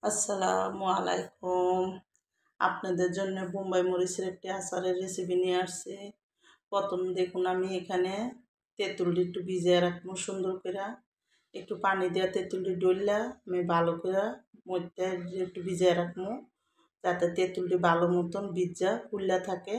আসসালামু আলাইকুম। আপনাদের জন্য বোম্বাই মরিচের একটি আচারের রেসিপি নিয়ে আসছি। প্রথম দেখুন আমি এখানে তেঁতুলটি একটু ভিজিয়ে রাখবো সুন্দর করে। একটু পানি দিয়ে তেঁতুলটি ডললা আমি ভালো করে মধ্যে একটু ভিজিয়ে রাখবো, যাতে তেঁতুলটি ভালো মতন ভিজা ফুললা থাকে।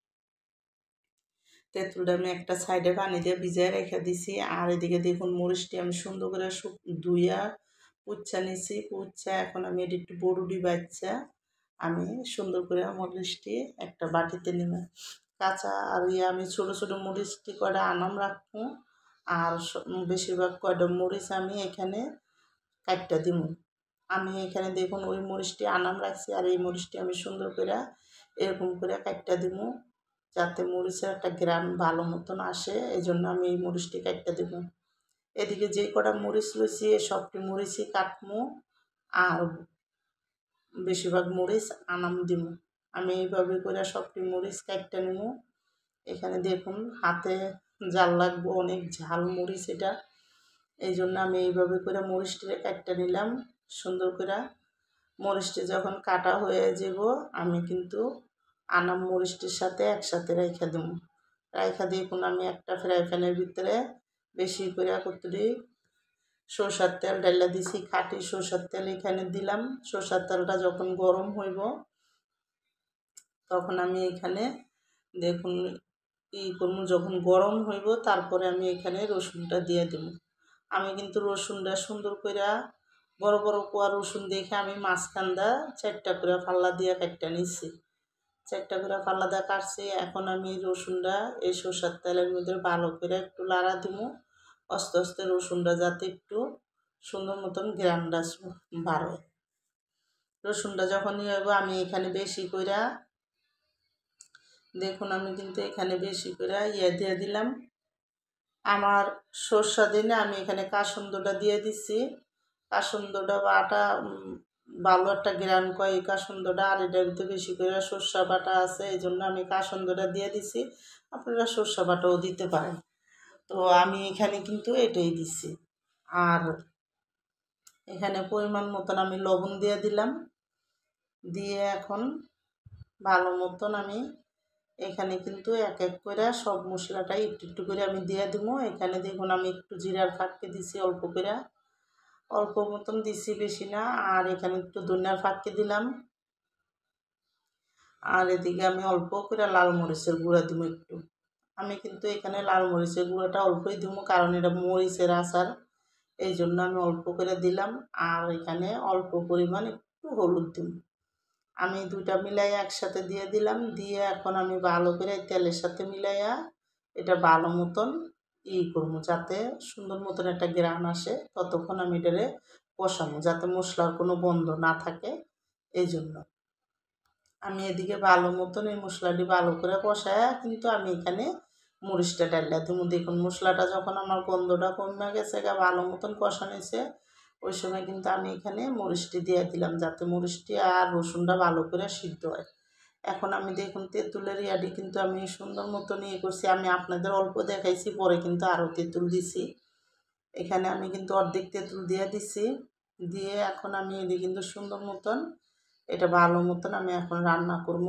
তেঁতুলটা আমি একটা সাইডে পানি দিয়ে ভিজিয়ে রেখে দিছি। আর এদিকে দেখুন মরিচটি আমি সুন্দর করে ধুইয়া পুচ্ছা নিছি। পুচ্ছা এখন আমি এটি একটু বড়ুডি বাচ্চা আমি সুন্দর করে মরিচটি একটা বাটিতে নিব। কাঁচা আর আমি ছোটো ছোটো মরিচটি কয়টা আনাম রাখবো। আর বেশিরভাগ কয়টা মরিচ আমি এখানে কাটটা দিব। আমি এখানে দেখুন ওই মরিচটি আনাম রাখছি, আর এই মরিচটি আমি সুন্দর করে এরকম করে কাটটা দিব, যাতে মরিচের একটা গ্রান ভালো মতন আসে। এই জন্য আমি এই মরিচটি কাটটা দেব। এদিকে যে কটা মরিচ রয়েছে সবটি মরিচই কাটমো, আর বেশিরভাগ মরিচ আনাম দিব। আমি এইভাবে করে সবটি মরিচ কাটটা নেব। এখানে দেখুন হাতে জাল লাগবে, অনেক ঝাল মরিচ এটা। এই জন্য আমি এইভাবে করে মরিচটি কাটটা নিলাম সুন্দর করে। মরিচটি যখন কাটা হয়ে যাব আমি কিন্তু আনাম মরিচটির সাথে একসাথে রেখে দেবো। রেখে দেখুন আমি একটা ফ্রাই প্যানের ভিতরে বেশি করে কতটি সরষের তেল ডাইলা দিছি, খাঁটি সরষের তেল এখানে দিলাম। সরষের তেলটা যখন গরম হইব তখন আমি এখানে দেখুন করবো, যখন গরম হইব তারপরে আমি এখানে রসুনটা দিয়ে দেব। আমি কিন্তু রসুনটা সুন্দর করে বড় বড় কোয়া রসুন দেখে আমি মাঝখানটা 4টা করে ফাল্লা দিয়ে কাটটা নিচ্ছি। 4টা করে ফাল্লা দিয়ে কাটছি। এখন আমি রসুনটা এই সরষের তেলের মধ্যে ভালো করে একটু লাড়া দিব, আস্তে আস্তে রসুনটা যাতে একটু সুন্দর মতন গ্রানটা বাড়ে। রসুনটা যখন হইব আমি এখানে বেশি করে দেখুন আমি কিন্তু এখানে বেশি করে দিয়ে দিলাম। আমার সরষা দিনে আমি এখানে কাসুন্দটা দিয়ে দিচ্ছি। কাসুন্দটা বাটা ভালো একটা গ্রান কয় এই কাসুন্দটা, আর এটার ভিতরে বেশি করে সরষা বাটা আছে, এই জন্য আমি কাসুন্দটা দিয়ে দিছি। আপনারা সরষা বাটাও দিতে পারেন। তো আমি এখানে কিন্তু এটাই দিছি। আর এখানে পরিমাণ মতন আমি লবণ দিয়ে দিলাম। দিয়ে এখন ভালো মতন আমি এখানে কিন্তু এক এক করে সব মশলাটাই একটু একটু করে আমি দিয়ে দেবো। এখানে দেখুন আমি একটু জিরার ফাঁকি দিছি অল্প করে, অল্প মতন দিছি, বেশি না। আর এখানে একটু ধনিয়ার ফাঁকি দিলাম। আর এদিকে আমি অল্প করে লাল মরিচের গুঁড়া দিব একটু। আমি কিন্তু এখানে লাল মরিচের গুঁড়াটা অল্পই দিব, কারণ এটা মরিচের আচার, এই জন্য আমি অল্প করে দিলাম। আর এখানে অল্প পরিমাণ একটু হলুদ দিব। আমি দুইটা মিলাইয়া একসাথে দিয়ে দিলাম। দিয়ে এখন আমি ভালো করে তেলের সাথে মিলাইয়া এটা ভালো মতন করবো, যাতে সুন্দর মতন একটা গ্রান আসে। ততক্ষণ আমি এটারে কষাবো, যাতে মশলার কোনো গন্ধ না থাকে। এই জন্য আমি এদিকে ভালো মতন এই মশলাটি ভালো করে কষায় কিন্তু আমি এখানে মরিচটা ডাইলা দিব। দেখুন মশলাটা যখন আমার গন্ধটা কমে গেছে, ভালো মতন কষানিছে, ওই সময় কিন্তু আমি এখানে মরিচটি দিয়ে দিলাম, যাতে মরিচটি আর রসুনটা ভালো করে সিদ্ধ হয়। এখন আমি দেখুন তেঁতুলের ইয়াটি কিন্তু আমি সুন্দর মতন করছি। আমি আপনাদের অল্প দেখাইছি, পরে কিন্তু আরও তেঁতুল দিছি। এখানে আমি কিন্তু অর্ধেক তেঁতুল দিয়ে দিছি। দিয়ে এখন আমি এদিকে কিন্তু সুন্দর মতন এটা ভালো মতন আমি এখন রান্না করবো।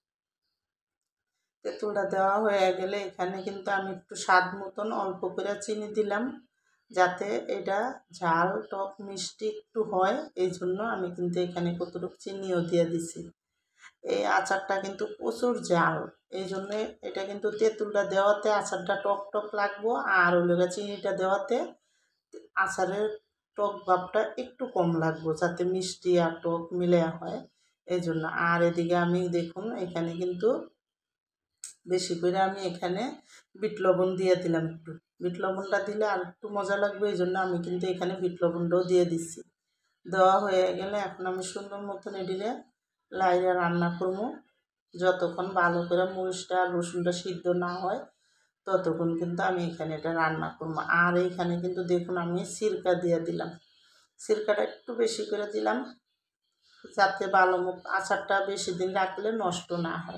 তেঁতুলটা দেওয়া হয়ে গেলে এখানে কিন্তু আমি একটু স্বাদ মতন অল্প করে চিনি দিলাম, যাতে এটা ঝাল টক মিষ্টি একটু হয়। এই জন্য আমি কিন্তু এখানে কতটুকু চিনিও দিয়ে দিছি। এই আচারটা কিন্তু প্রচুর ঝাল, এই জন্যে এটা কিন্তু তেঁতুলটা দেওয়াতে আচারটা টক টক লাগবো, আর ওইগুলো চিনিটা দেওয়াতে আচারের টক ভাবটা একটু কম লাগবো, যাতে মিষ্টি আর টক মিলে হয়। এই জন্য আর এদিকে আমি দেখুন এখানে কিন্তু বেশি করে আমি এখানে বিট লবণ দিয়ে দিলাম একটু। বিট লবণটা দিলে আর একটু মজা লাগবে, এই জন্য আমি কিন্তু এখানে বিট লবণটাও দিয়ে দিচ্ছি। দেওয়া হয়ে গেলে এখন আমি সুন্দর মতন এদিকে লাইরা রান্না করবো। যতক্ষণ ভালো করে মরিচটা আর রসুনটা সিদ্ধ না হয় ততক্ষণ কিন্তু আমি এখানে এটা রান্না করবো। আর এইখানে কিন্তু দেখুন আমি সিরকা দিয়ে দিলাম। সিরকাটা একটু বেশি করে দিলাম, যাতে ভালো আচারটা বেশি দিন রাখলে নষ্ট না হয়।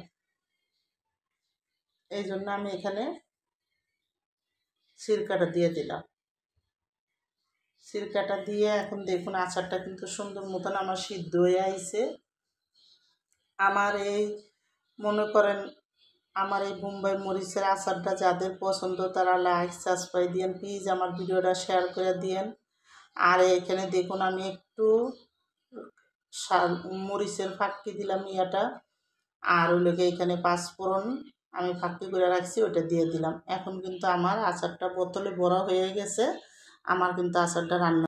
এই জন্য আমি এখানে সিরকাটা দিয়ে দিলাম। সিরকাটা দিয়ে এখন দেখুন আচারটা কিন্তু সুন্দর মতন আমার সিদ্ধ হয়ে আইছে। আমার এই মনে করেন আমার এই বোম্বাই মরিচের আচারটা যাদের পছন্দ তারা লাইক সাবস্ক্রাইব দিয়েন, প্লিজ আমার ভিডিওটা শেয়ার করে দিয়েন। আর এখানে দেখুন আমি একটু মরিচের ফাঁকি দিলাম ইয়াটা, আর ওই লোকে এখানে পাঁচফোড়ন আমি ফাঁকি করে রাখছি ওটা দিয়ে দিলাম। এখন কিন্তু আমার আচারটা বোতলে ভরা হয়ে গেছে, আমার কিন্তু আচারটা রান্না